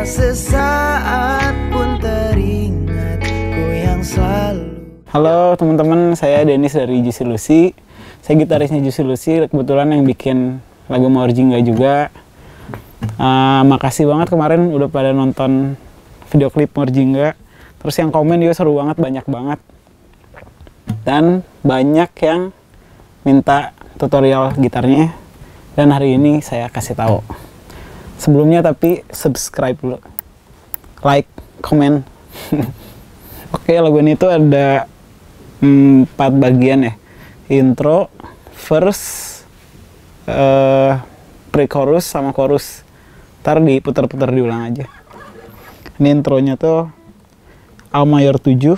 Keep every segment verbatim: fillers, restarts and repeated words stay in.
Tak sesaat pun teringat ku yang selalu. Halo teman-teman, saya Dennis dari Juicy Lucy. Saya gitarisnya Juicy Lucy, kebetulan yang bikin lagu Mawar Jingga juga. Uh, makasih banget kemarin udah pada nonton video klip Mawar Jingga. Terus yang komen juga seru banget, banyak banget. Dan banyak yang minta tutorial gitarnya. Dan hari ini saya kasih tahu. Sebelumnya tapi subscribe dulu, like, komen. Oke, lagu ini tuh ada empat bagian ya. Intro, verse, uh, pre-chorus sama chorus. Ntar diputar-putar diulang aja. Ini intronya tuh A mayor tujuh,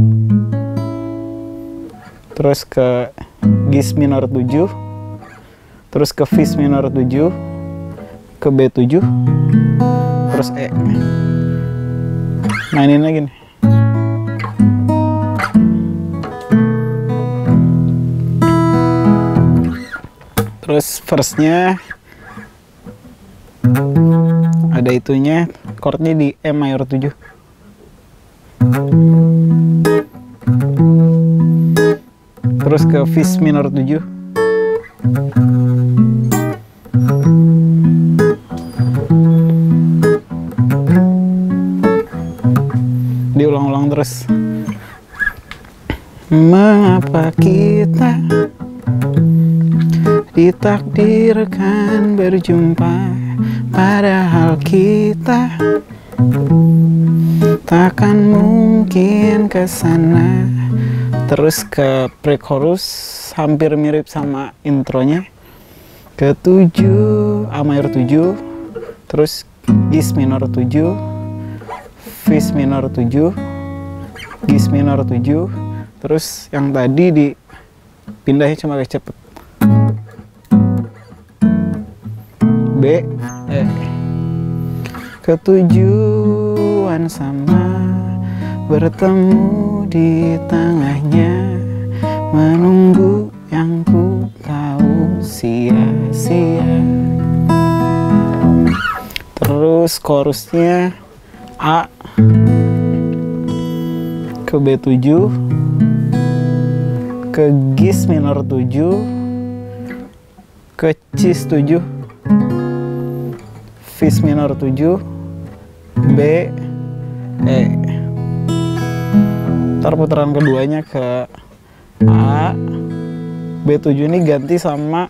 terus ke Gis minor tujuh, terus ke Fis minor tujuh, ke B tujuh, terus E. Mainin lagi nih. Terus verse-nya ada itunya, chordnya di E mayor tujuh. Terus ke Fis minor tujuh. Diulang-ulang terus. Mengapa kita ditakdirkan berjumpa, padahal kita takkan mungkin kesana. Terus ke pre-chorus hampir mirip sama intronya. Ketujuh A mayor tujuh, terus Gis minor tujuh, Fis minor tujuh, Gis minor tujuh, terus yang tadi dipindahnya cuma agak cepet. B, E. Ketujuan sama, bertemu di tengahnya, menunggu yang ku tahu sia-sia. Terus chorusnya A ke B tujuh, ke Gis minor tujuh, ke Cis tujuh, Fis minor tujuh, B, E. Ntar putaran keduanya ke A, B tujuh ini ganti sama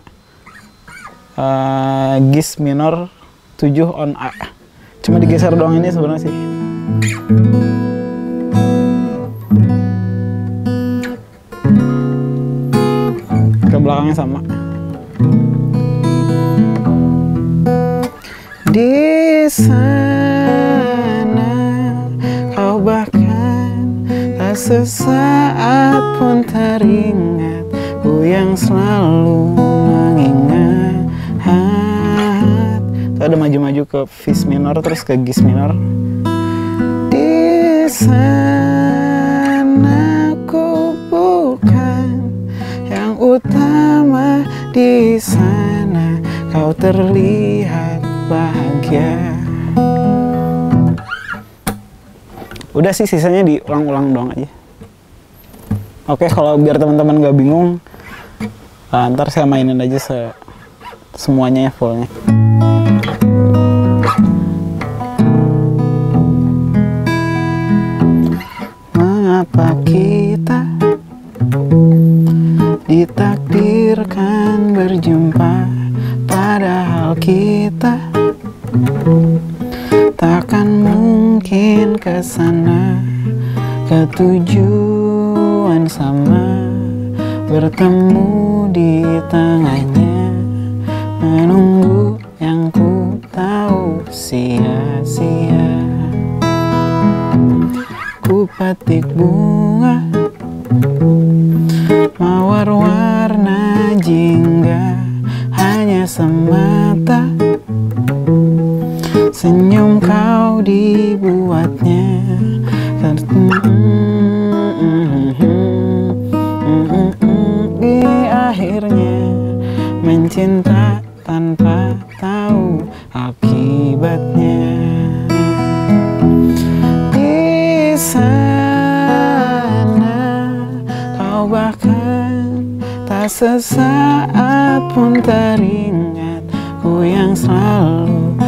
uh, Gis minor tujuh on A. Cuma digeser doang ini sebenarnya sih. Ke belakangnya sama. Di sana kau bahkan tak sesaat pun teringat, ku yang selalu mengingat. Tuh ada maju-maju ke Fis minor terus ke Gis minor. Di sana ku bukan yang utama, di sana kau terlihat bahagia. Udah sih, sisanya diulang-ulang doang aja. Oke, kalau biar teman-teman gak bingung, nah, ntar saya mainin aja se semuanya ya, fullnya. Mengapa kita ditakdirkan berjumpa, padahal kita takkan mungkin kesana. Ketujuan sama, bertemu di tengahnya, menunggu yang ku tahu sia-sia. Ku petik bunga mawar warna jingga, hanya semata senyum kau dibuatnya. Di akhirnya mencinta tanpa tahu akibatnya. Tak sesaat pun teringat, ku yang selalu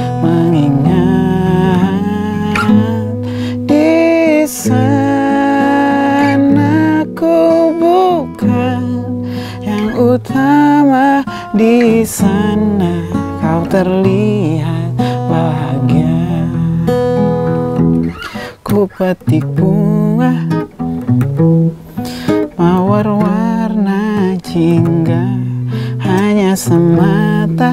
mengingat. Di sana ku bukan yang utama, di sana kau terlihat bahagia. Ku petik bunga mawar warna jingga, hanya semata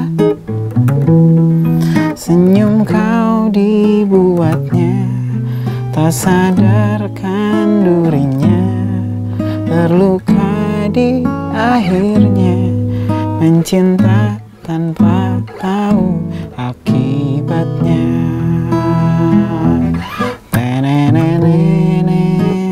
senyum kau dibuatnya. Tak sadarkan durinya, terluka di akhirnya, mencinta tanpa tahu akibatnya. Tenenenene.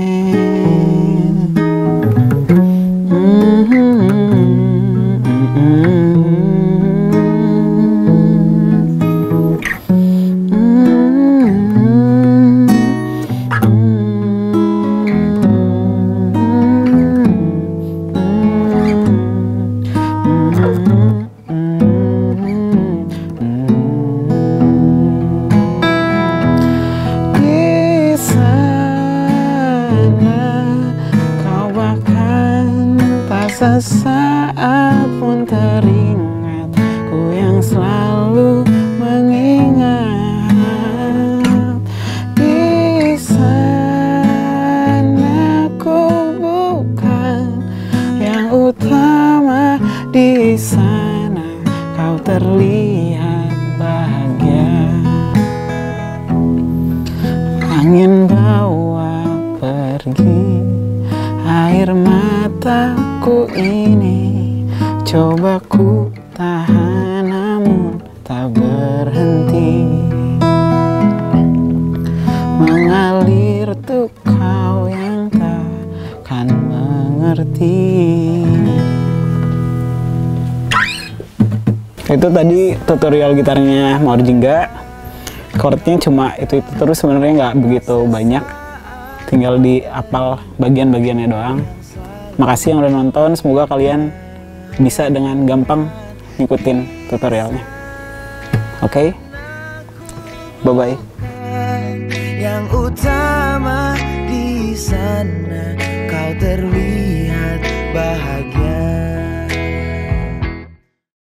Sesaat pun teringat, ku yang selalu mengingat. Di sana ku bukan yang utama, di sana kau terlihat bahagia. Angin bawa pergi air mataku ini, coba ku tahan namun tak berhenti mengalir tuh kau yang takkan mengerti. Itu tadi tutorial gitarnya Mawar Jingga. Chordnya cuma itu-itu terus, sebenarnya nggak begitu banyak, tinggal dihafal bagian-bagiannya doang. Makasih yang udah nonton, semoga kalian bisa dengan gampang ngikutin tutorialnya. Oke, okay? Bye-bye. Yang utama di sana kau terlihat.